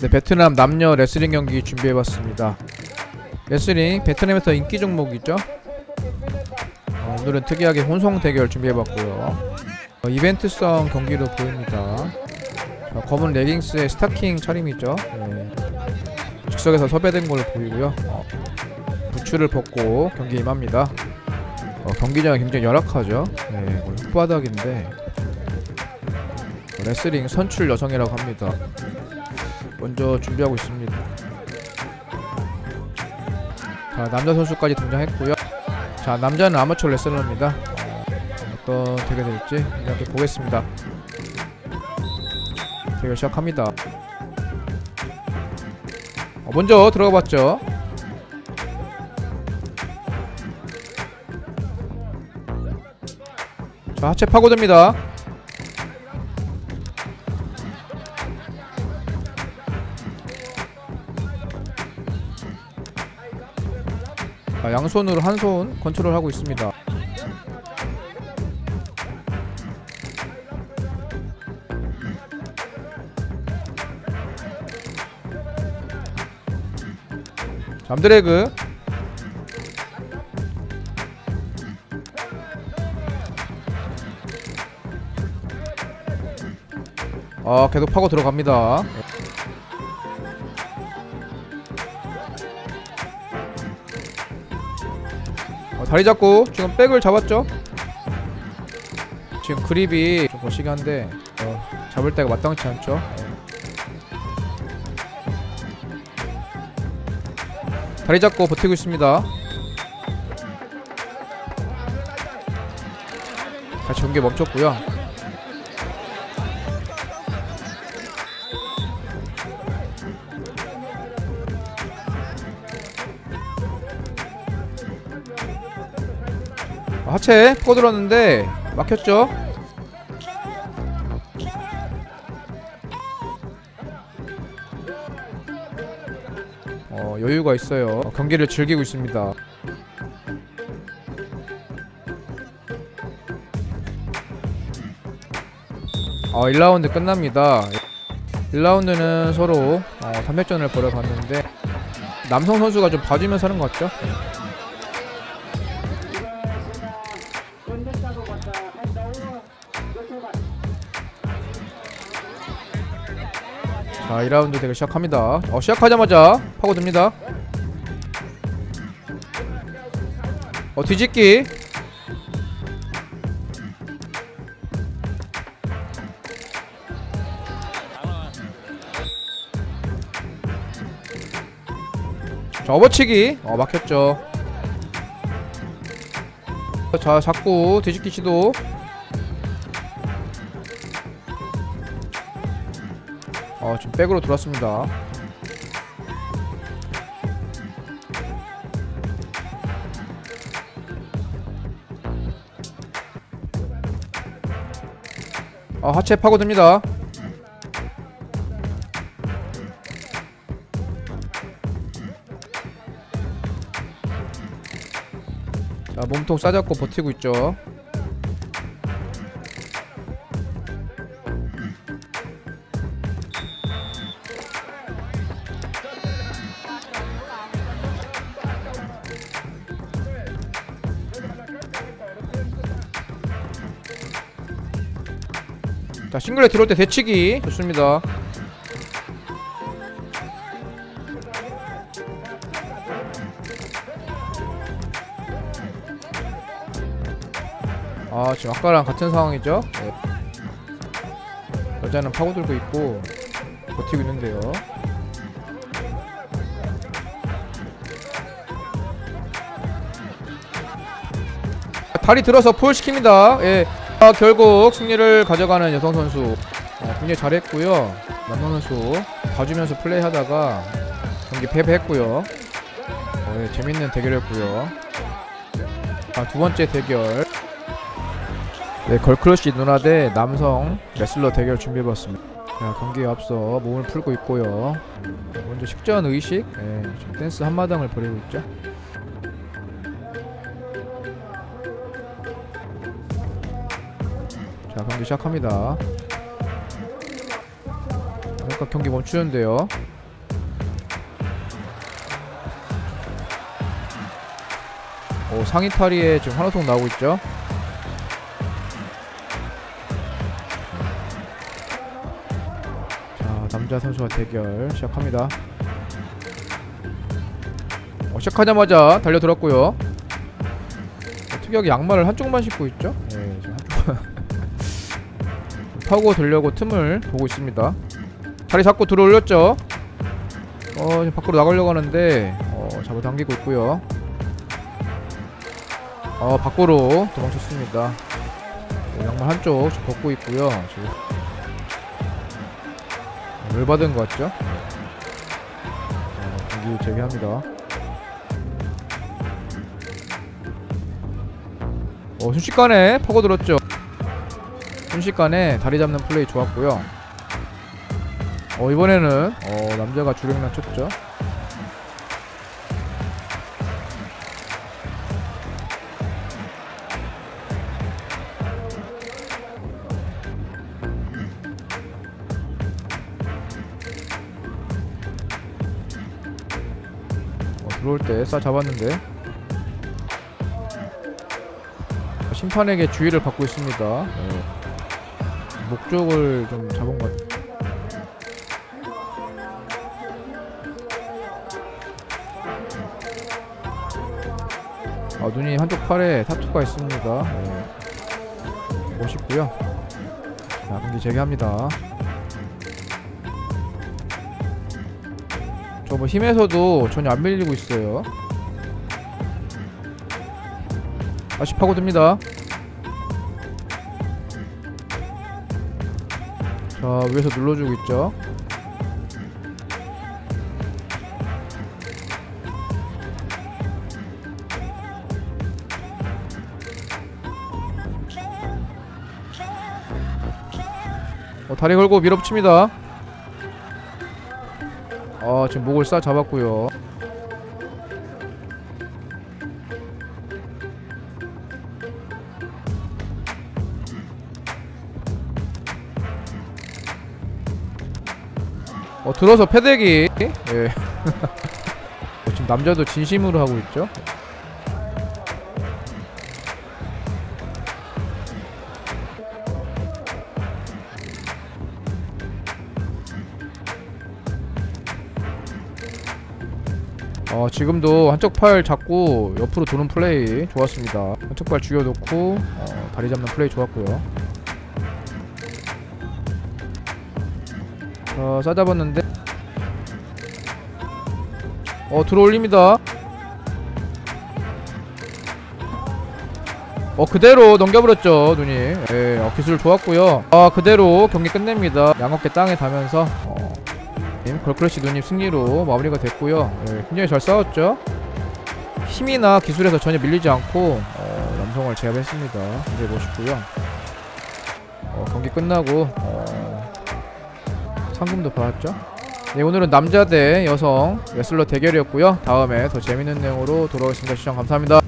네, 베트남 남녀 레슬링 경기 준비해봤습니다. 레슬링 베트남에서 인기 종목이죠. 오늘은 특이하게 혼성 대결 준비해봤고요. 이벤트성 경기로 보입니다. 검은 레깅스에 스타킹 차림이죠. 네. 즉석에서 섭외된 걸로 보이고요. 부츠를 벗고 경기에 임합니다. 경기장이 굉장히 열악하죠. 네, 흙바닥인데 레슬링 선출 여성이라고 합니다. 먼저 준비하고 있습니다. 자, 남자 선수까지 등장했고요. 자, 남자는 아마추어 레슬러입니다. 어떤 대결이 될지 이렇게 보겠습니다. 대결 시작합니다. 먼저 들어가봤죠. 자, 하체 파고듭니다. 자, 양손으로 한 손 컨트롤하고 있습니다. 잠드래그. 계속 파고 들어갑니다. 다리 잡고 지금 백을 잡았죠? 지금 그립이 좀 거시기 한데 잡을 때가 마땅치 않죠? 다리 잡고 버티고 있습니다. 다시 경기 멈췄고요. 하체 퍼들었는데 막혔죠? 여유가 있어요. 경기를 즐기고 있습니다. 1라운드 끝납니다. 1라운드는 서로 단백전을 벌여봤는데 남성 선수가 좀 봐주면서 하는 것 같죠? 자, 2라운드 대결 시작합니다. 시작하자마자 파고듭니다. 뒤집기. 자, 업어치기. 막혔죠. 자, 자꾸 뒤집기 시도. 지금 백으로 돌았습니다. 하체 파고듭니다. 자, 몸통 싸잡고 버티고 있죠. 자, 싱글렛 들어올 때 대치기 좋습니다. 지금 아까랑 같은 상황이죠. 네. 여자는 파고들고 있고 버티고 있는데요. 다리 들어서 폴 시킵니다. 예. 결국 승리를 가져가는 여성 선수 굉장히 잘했고요. 남성 선수 봐주면서 플레이하다가 경기 패배했고요. 재밌는 대결이었고요. 두 번째 대결, 걸크러쉬 누나 대 남성 레슬러 대결 준비해봤습니다. 경기에 앞서 몸을 풀고 있고요. 먼저 식전 의식, 지금 댄스 한마당을 벌이고 있죠. 자, 경기 시작합니다. 잠깐 경기 멈추는데요. 상의 탈의에 지금 환호성 나오고 있죠. 자, 남자 선수와 대결 시작합니다. 시작하자마자 달려들었고요. 특이하게 양말을 한쪽만 신고 있죠. 네, 지금 한쪽만 파고 들려고 틈을 보고 있습니다. 자리 잡고 들어올렸죠. 지금 밖으로 나가려고 하는데 잡아당기고 있고요. 밖으로 도망쳤습니다. 양말 한쪽 벗고 있고요. 지금 열받은 것 같죠? 경기 재개합니다. 순식간에 파고들었죠. 순식간에 다리 잡는 플레이 좋았고요. 이번에는 남자가 주력난 쳤죠. 들어올 때 싸 잡았는데 심판에게 주의를 받고 있습니다. 네. 목적을 좀 잡은 것 같아요. 눈이 한쪽 팔에 타투가 있습니다. 네. 멋있고요. 자, 경기 재개합니다. 저 뭐 힘에서도 전혀 안 밀리고 있어요. 다시 파고듭니다. 자, 위에서 눌러주고 있죠. 다리 걸고 밀어붙입니다. 지금 목을 싹 잡았고요. 들어서 패대기. 예. 지금 남자도 진심으로 하고 있죠. 지금도 한쪽 팔 잡고 옆으로 도는 플레이 좋았습니다. 한쪽 팔 죽여놓고 다리 잡는 플레이 좋았고요. 싸잡았는데 들어올립니다. 그대로 넘겨버렸죠. 눈이. 예, 기술 좋았고요. 그대로 경기 끝냅니다. 양어깨 땅에 닿으면서 걸크러쉬 누님 승리로 마무리가 됐고요. 예, 굉장히 잘 싸웠죠. 힘이나 기술에서 전혀 밀리지 않고 남성을 제압했습니다. 굉장히 멋있고요. 경기 끝나고 상금도 받았죠. 네, 오늘은 남자 대 여성 레슬러 대결이었고요. 다음에 더 재밌는 내용으로 돌아오겠습니다. 시청 감사합니다.